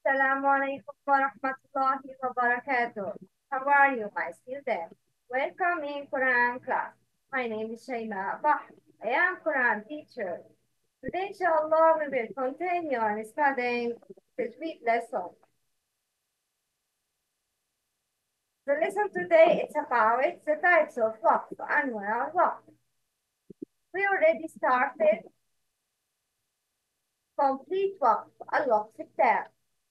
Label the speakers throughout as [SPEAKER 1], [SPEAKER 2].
[SPEAKER 1] Assalamu alaikum wa rahmatullahi wa barakatuh. How are you, my student? Welcome in Quran class. My name is Shayma Bah. I am Quran teacher. Today, inshallah, we will continue on studying the week lesson. The lesson today is about the types of waqf and where waqf. We already started complete waqf, al-waqf التام.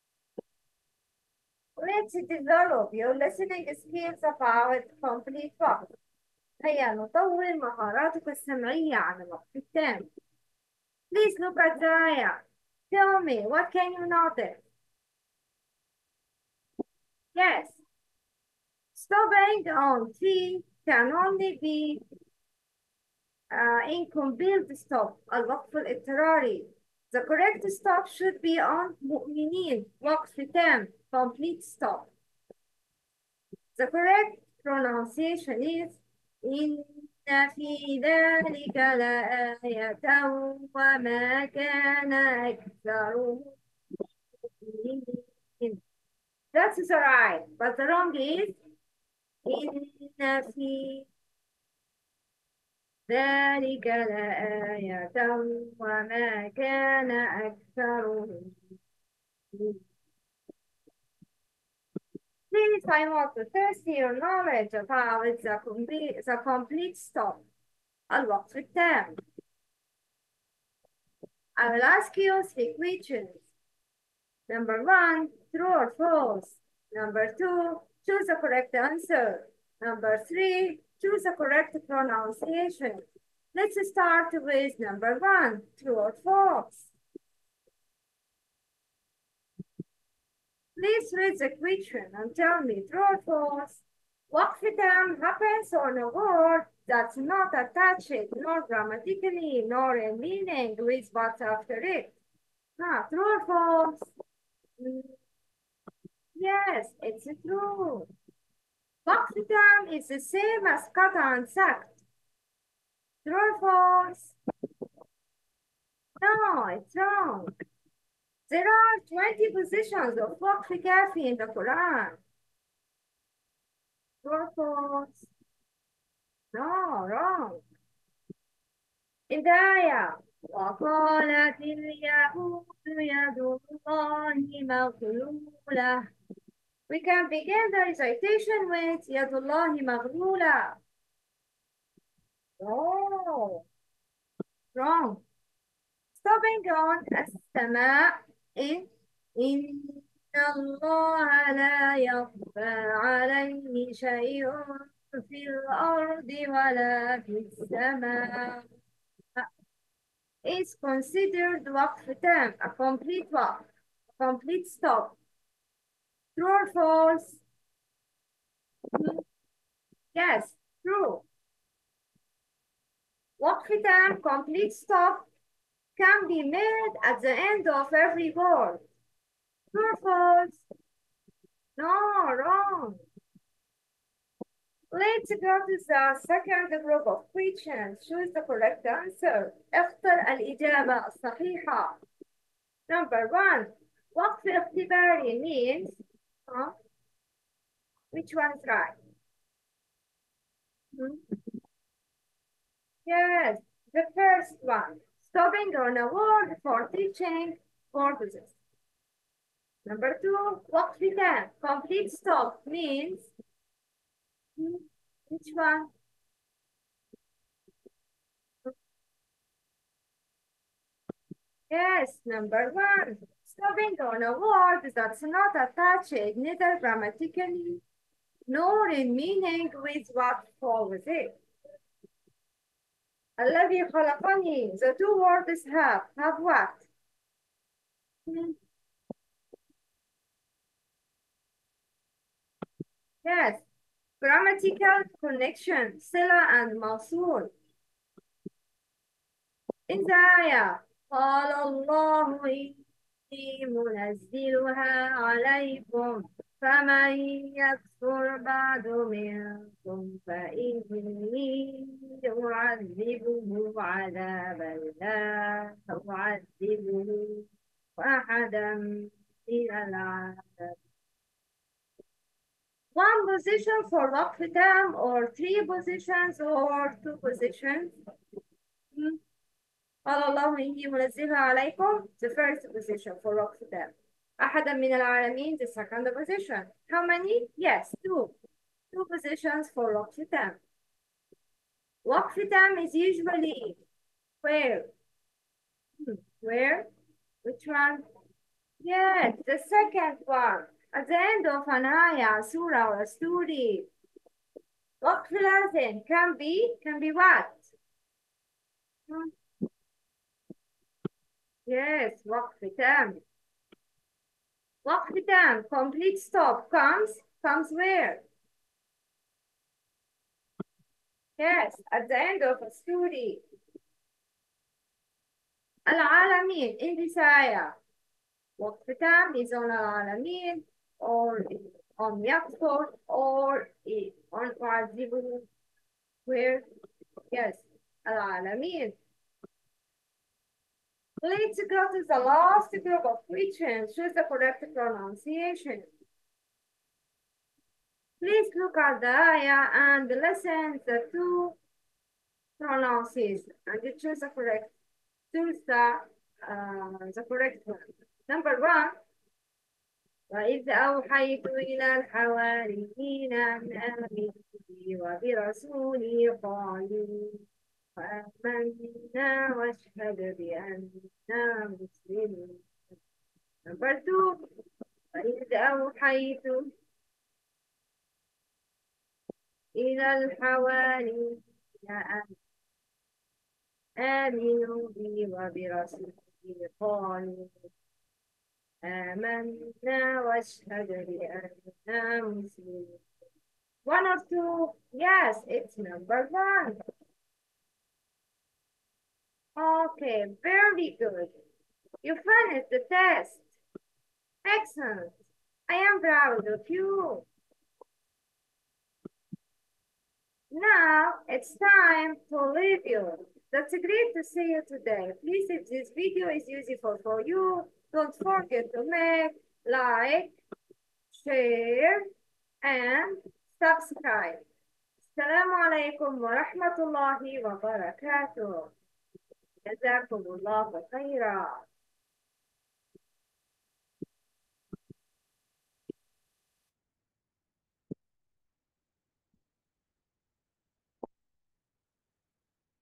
[SPEAKER 1] Let's develop your listening skills about complete waqf. هيا نطور مهاراتك السمعية على الوقت التام. Please look at the eye. Tell me, what can you notice? Yes, stopping on T can only be incomplete stop, الوقف الاضطراري. The correct stop should be on مؤمنين, وقف تام, complete stop. The correct pronunciation is إن في ذلك لآية وما كان أكثرهم مؤمنين. That's right, but the wrong is إن في ذلك لآية وما كان أكثرهم مؤمنين. Please, I want to test your knowledge about the complete stop. الوقف التام. I will ask you three questions. Number one, true or false. Number two, choose the correct answer. Number three, choose the correct pronunciation. Let's start with number one, true or false. Please read the question and tell me true or false. وقف تام happens on a word that's not attached nor grammatically nor in meaning with but after it. True or false? Mm, yes, it's true. وقف تام is the same as قطع and سكت. True or false? No, it's wrong. There are 20 positions of وقف كافي in the Quran. True or false? No, wrong. In the ayah, وقالت اليهود يد الله مغلولة. We can begin the recitation with يد الله مغلولة. No, wrong. Stopping on السماء إن الله لا يخفى عليه شيء في الأرض ولا في السماء is considered وقف تام, a complete وقف, a complete stop. True or false? Yes, true. وقف تام, complete stop, can be made at the end of every word. True or false? No, wrong. Let's go to the second group of questions. Choose the correct answer. اختر الإجابة الصحيحة. Number one, وقف اختباري means which one is right? Yes, the first one. Stopping on a word for teaching purposes. Number two, وقف تام. Complete stop means which one? Yes, number one. Stopping on a word that's not attached neither grammatically nor in meaning with what follows it. الذي خلقني. The two words have what? Yes, grammatical connection, صلة and موصول. In the ayah, قال الله إني منزلها عليكم فمن يكفر بعد منكم فإني أعذبه عذابا لا أعذبه أحدا من إلى العالم. One position for وقف تام or three positions or two positions. قال الله إني منزلها عليكم the first position for وقف تام. أحدا من العالمين the second position. How many? Yes, two. Two positions for وقف تام. وقف تام is usually where? Where? Which one? Yes, the second one. At the end of an ayah, surah, or a story. وقف لازم can be what? Hmm, Yes, وقف تام. وقف تام, complete stop comes where? Yes, at the end of a story. العالمين in this ayah. وقف تام is on العالمين or on يقصر or on يعذبه. Where? Yes, العالمين. Let's go to the last group of questions. Choose the correct pronunciation. Please look at the ayah and listen the two pronunciations and choose the correct one. Number one, وإذ أوحيت إلى الحواريين أن آمنوا بي وبرسولي قالوا آمنا واشهد بأننا مسلمون. Number two, وإذ أوحيت إلى الحواريين أن آمنوا بي وبرسولي قالوا آمنا واشهد بأننا مسلمون. One or two? Yes, it's number one. Okay, very good. You finished the test. Excellent. I am proud of you. Now it's time to leave you. That's great to see you today. Please, if this video is useful for you, don't forget to make like, share, and subscribe. السلام عليكم ورحمة الله وبركاته. جزاكم الله خيرا.